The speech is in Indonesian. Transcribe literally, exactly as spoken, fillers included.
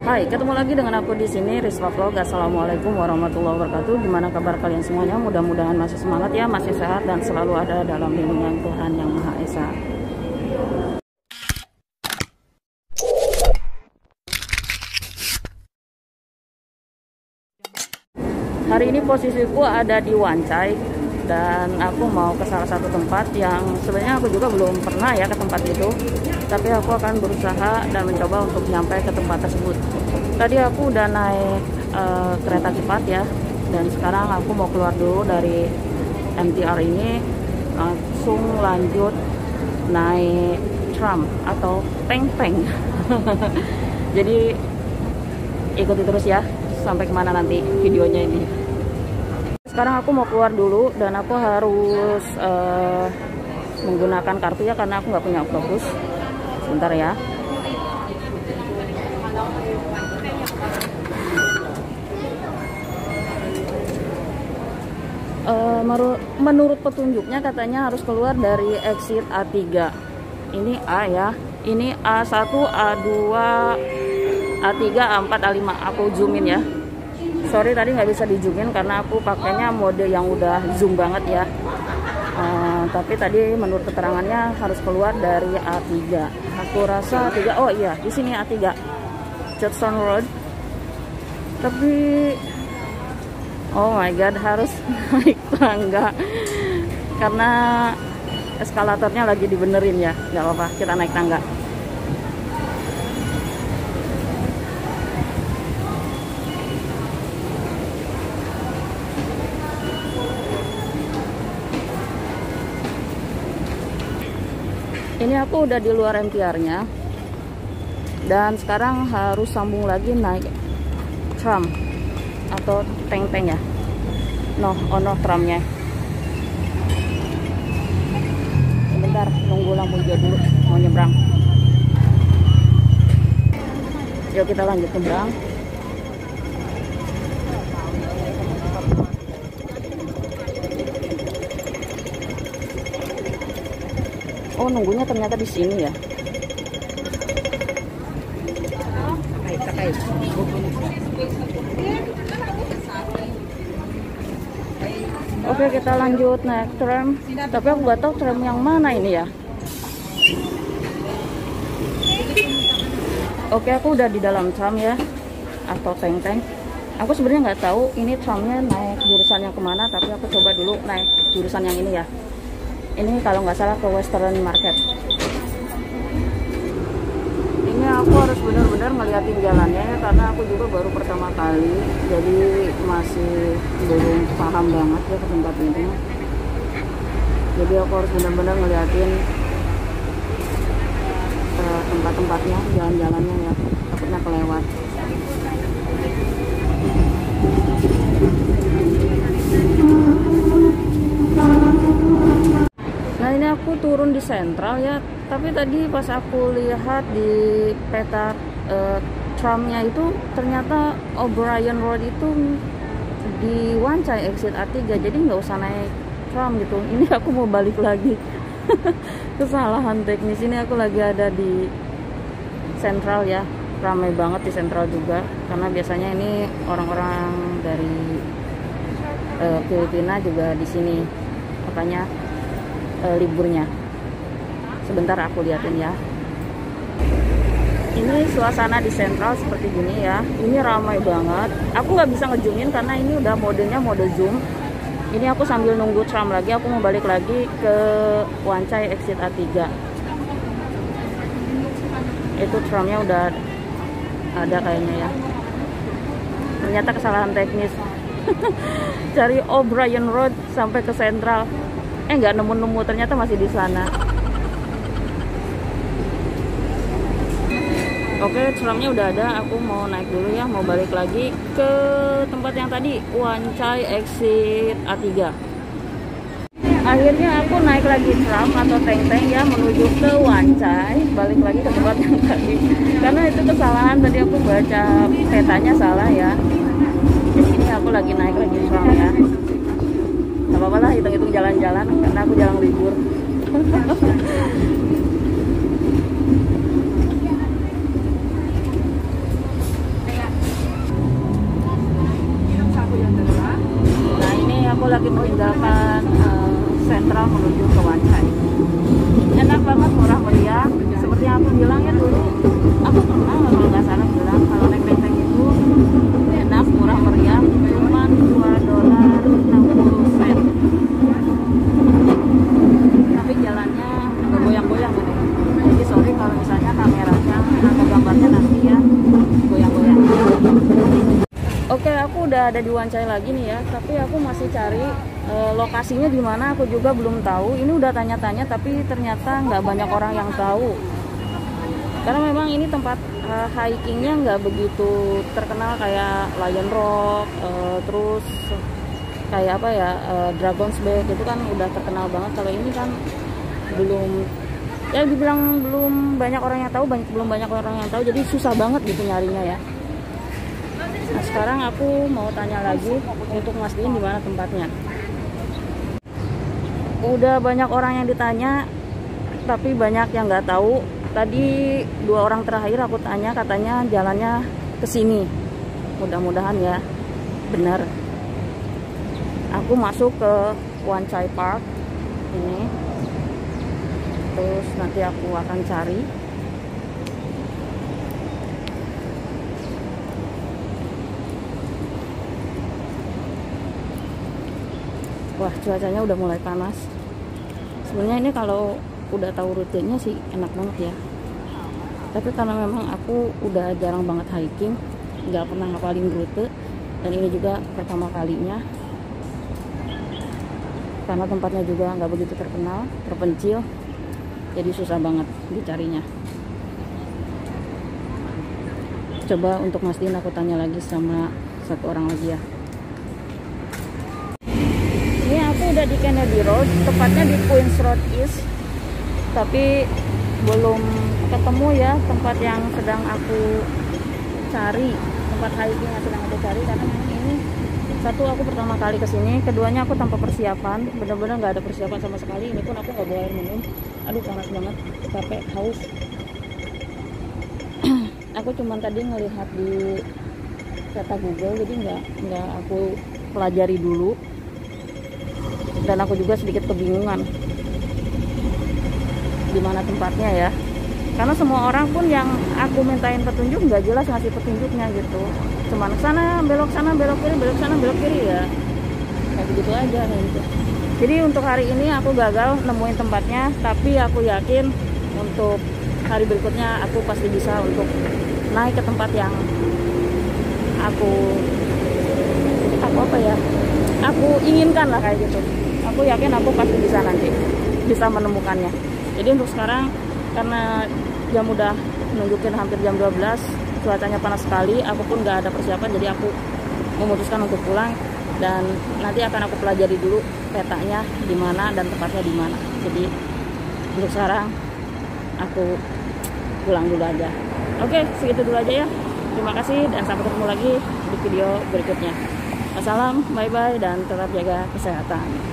Hai, ketemu lagi dengan aku di sini Rizwa Vlog. Assalamualaikum warahmatullahi wabarakatuh. Gimana kabar kalian semuanya? Mudah-mudahan masih semangat ya, masih sehat dan selalu ada dalam lindungan Tuhan Yang Maha Esa. Hari ini posisiku ada di Wancai dan aku mau ke salah satu tempat yang sebenarnya aku juga belum pernah ya ke tempat itu, tapi aku akan berusaha dan mencoba untuk nyampe ke tempat tersebut. Tadi aku udah naik uh, kereta cepat ya, dan sekarang aku mau keluar dulu dari M T R ini, langsung lanjut naik tram atau peng-peng. Jadi ikuti terus ya sampai kemana nanti videonya ini. Sekarang aku mau keluar dulu dan aku harus uh, menggunakan kartu ya, karena aku nggak punya Octopus. Sebentar ya. Uh, menurut petunjuknya katanya harus keluar dari exit A tiga. Ini A ya. Ini A satu, A dua, A tiga, A empat, A lima. Aku zoomin ya. Sorry tadi nggak bisa di zoomin karena aku pakainya mode yang udah zoom banget ya. Uh, tapi tadi menurut keterangannya harus keluar dari A tiga. Aku rasa A tiga. Oh iya, di sini A tiga. Judson Road. Tapi oh my god, harus naik tangga karena eskalatornya lagi dibenerin ya. Nggak apa-apa, kita naik tangga. Ini aku udah di luar M T R-nya dan sekarang harus sambung lagi naik tram atau peng-peng ya. No, oh no, tramnya. Sebentar, nunggu lampu hijau dulu, mau nyebrang. Yuk kita lanjut nyebrang. Oh, nunggunya ternyata di sini ya. Oke, kita lanjut naik tram. Tapi aku nggak tahu tram yang mana ini ya. Oke, aku udah di dalam tram ya, atau tank-tank. Aku sebenarnya nggak tahu ini tramnya naik jurusan yang kemana, tapi aku coba dulu naik jurusan yang ini ya. Ini kalau nggak salah ke Western Market. Ini aku harus benar-benar ngeliatin jalannya ya, karena aku juga baru pertama kali, jadi masih belum paham banget ya ke tempat ini. Jadi aku harus benar-benar ngeliatin uh, tempat-tempatnya, jalan-jalannya ya, takutnya kelewat. Nah ini aku turun di Sentral ya, tapi tadi pas aku lihat di peta uh, tramnya itu ternyata O'Brien Road itu di Wancai exit A tiga, jadi nggak usah naik tram gitu. Ini aku mau balik lagi. Kesalahan teknis. Ini aku lagi ada di Sentral ya, ramai banget di Sentral juga karena biasanya ini orang-orang dari uh, Filipina juga di sini, makanya Uh, liburnya. Sebentar aku liatin ya. Ini suasana di Sentral seperti gini ya. Ini ramai banget. Aku nggak bisa ngezoomin karena ini udah modenya mode zoom. Ini aku sambil nunggu tram lagi. Aku mau balik lagi ke Wancai exit A tiga. Itu tramnya udah ada kayaknya ya. Ternyata kesalahan teknis. Cari O'Brien Road sampai ke Sentral. Eh nggak nemu-nemu, ternyata masih di sana. Oke, tramnya udah ada. Aku mau naik dulu ya, mau balik lagi ke tempat yang tadi, Wancai exit A tiga. Akhirnya aku naik lagi tram atau tank-tank ya, menuju ke Wancai, balik lagi ke tempat yang tadi. Karena itu kesalahan, tadi aku baca petanya salah ya. Jadi ini aku lagi naik lagi tram ya. Gak apa-apa lah, hitung-hitung jalan-jalan karena aku jarang libur. lagi meninggalkan uh, sentral menuju ke Wancai. Enak banget, murah meriah. Seperti yang aku bilang ya dulu, aku pernah kalau nggak salah bilang kalau naik benteng itu enak, murah meriah, cuma dua dolar enam puluh sen. Tapi jalannya agak goyang-goyang gitu. Jadi sorry kalau misalnya kameranya atau gambarnya nanti ya goyang-goyang. Oke, aku udah ada di Wancai lagi nih ya, tapi aku masih cari e, lokasinya di mana, aku juga belum tahu. Ini udah tanya-tanya tapi ternyata nggak banyak orang yang tahu. Karena memang ini tempat e, hikingnya nggak begitu terkenal kayak Lion Rock, e, terus kayak apa ya, e, Dragon's Back itu kan udah terkenal banget. Kalau ini kan belum, ya dibilang belum banyak orang yang tahu, banyak, belum banyak orang yang tahu, jadi susah banget gitu nyarinya ya. Nah sekarang aku mau tanya lagi untuk mastiin di mana tempatnya. Udah banyak orang yang ditanya, tapi banyak yang nggak tahu. Tadi dua orang terakhir aku tanya, katanya jalannya ke sini. Mudah-mudahan ya benar. Aku masuk ke Wancai Park ini. Terus nanti aku akan cari. Wah, cuacanya udah mulai panas. Sebenarnya ini kalau udah tahu rutenya sih enak banget ya. Tapi karena memang aku udah jarang banget hiking, nggak pernah ngapalin rute, dan ini juga pertama kalinya. Karena tempatnya juga nggak begitu terkenal, terpencil, jadi susah banget dicarinya. Coba untuk mastiin aku tanya lagi sama satu orang lagi ya. Ini aku udah di Kennedy Road, tepatnya di Queens Road East, tapi belum ketemu ya tempat yang sedang aku cari, tempat hiking yang sedang aku cari. Karena ini satu, aku pertama kali kesini, keduanya aku tanpa persiapan, bener-bener nggak ada persiapan sama sekali. Ini pun aku nggak bawa air minum, aduh panas banget, capek, haus. Aku cuman tadi ngelihat di peta Google, jadi nggak nggak aku pelajari dulu. Dan aku juga sedikit kebingungan di mana tempatnya ya, karena semua orang pun yang aku mintain petunjuk nggak jelas ngasih petunjuknya gitu, cuman sana belok sana belok kiri belok sana belok kiri ya, kayak begitu aja gitu. Jadi untuk hari ini aku gagal nemuin tempatnya, tapi aku yakin untuk hari berikutnya aku pasti bisa untuk naik ke tempat yang aku aku apa ya aku inginkan lah kayak gitu. Aku yakin aku pasti bisa nanti bisa menemukannya. Jadi untuk sekarang karena jam udah menunjukin hampir jam dua belas, cuacanya panas sekali, aku pun nggak ada persiapan, jadi aku memutuskan untuk pulang, dan nanti akan aku pelajari dulu petanya di mana dan tempatnya di mana. Jadi untuk sekarang aku pulang dulu aja. Oke, segitu dulu aja ya. Terima kasih dan sampai ketemu lagi di video berikutnya. Wassalam, bye bye, dan tetap jaga kesehatan.